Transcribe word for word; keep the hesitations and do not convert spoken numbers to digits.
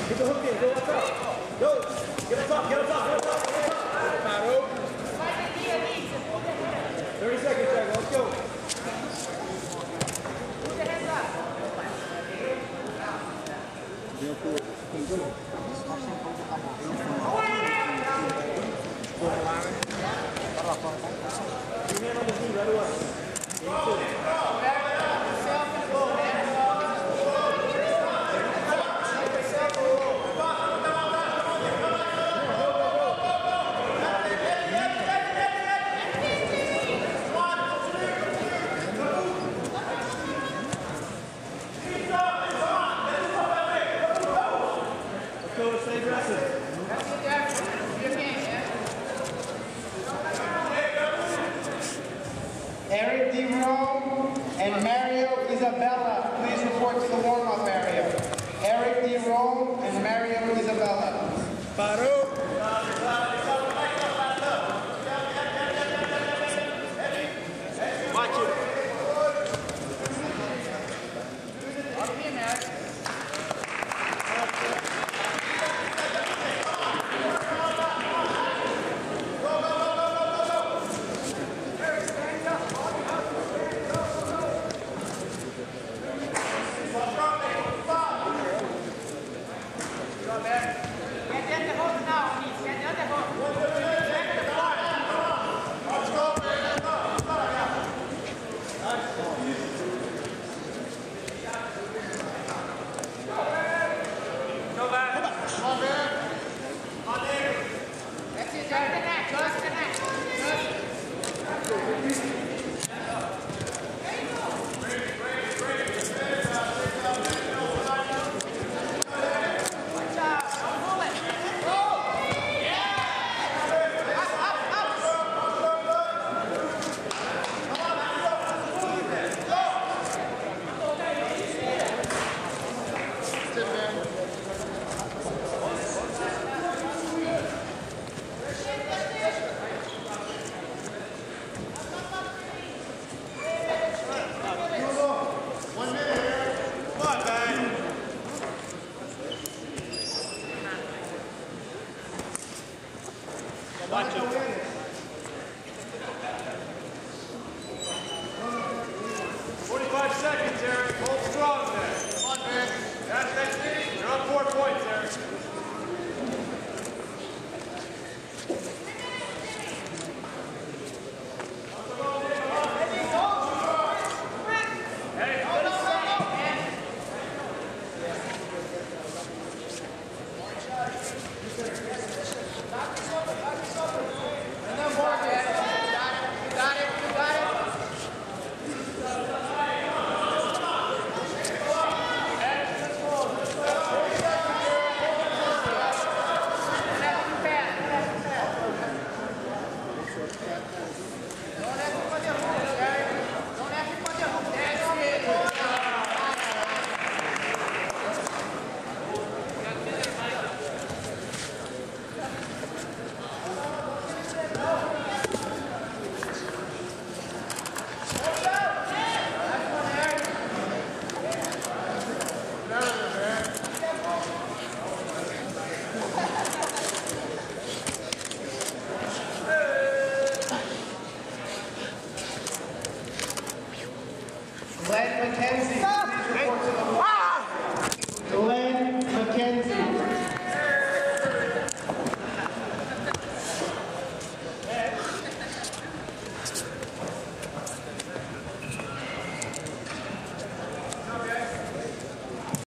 Get the hook in. Go up top. Go. Get up top. Get up top. Get up top. Get up top. Battle. thirty seconds, Jack. Let's go. Put the hands up. Two hand on the knee right away. Stay aggressive. Eric DeRome and Mario Isabella, please report to the warm-up area. Eric DeRome and Mario Isabella. Paro. Watch it. Watch it. forty-five seconds, Eric. Hold strong there. Come on, man. That's that speed. You're up four points, Eric. Glenn McKenzie.